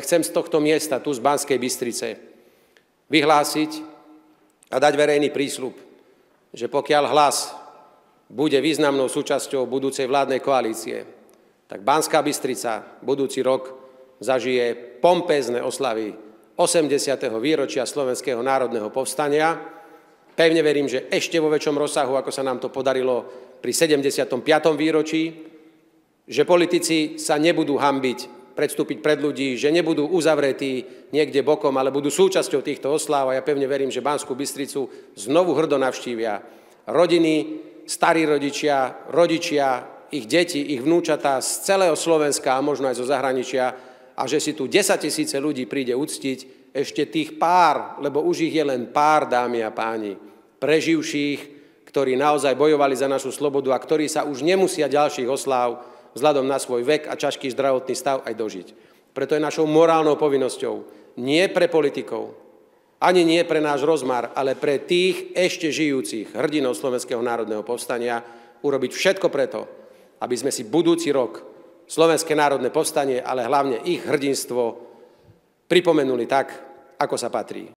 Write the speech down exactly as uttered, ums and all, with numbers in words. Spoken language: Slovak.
chcem z tohto miesta, tu z Banskej Bystrice, vyhlásiť a dať verejný prísľub, že pokiaľ Hlas bude významnou súčasťou budúcej vládnej koalície, tak Banská Bystrica budúci rok zažije pompézne oslavy osemdesiateho výročia Slovenského národného povstania. Pevne verím, že ešte vo väčšom rozsahu, ako sa nám to podarilo pri sedemdesiatom piatom výročí, že politici sa nebudú hanbiť predstúpiť pred ľudí, že nebudú uzavretí niekde bokom, ale budú súčasťou týchto osláv. A ja pevne verím, že Banskú Bystricu znovu hrdo navštívia rodiny, starí rodičia, rodičia, ich deti, ich vnúčatá z celého Slovenska a možno aj zo zahraničia a že si tu desaťtisíce ľudí príde uctiť ešte tých pár, lebo už ich je len pár, dámy a páni, preživších, ktorí naozaj bojovali za našu slobodu a ktorí sa už nemusia ďalších osláv vzhľadom na svoj vek a ťažký zdravotný stav aj dožiť. Preto je našou morálnou povinnosťou nie pre politikov, ani nie pre náš rozmar, ale pre tých ešte žijúcich hrdinov Slovenského národného povstania urobiť všetko preto, aby sme si budúci rok Slovenské národné povstanie, ale hlavne ich hrdinstvo pripomenuli tak, ako sa patrí.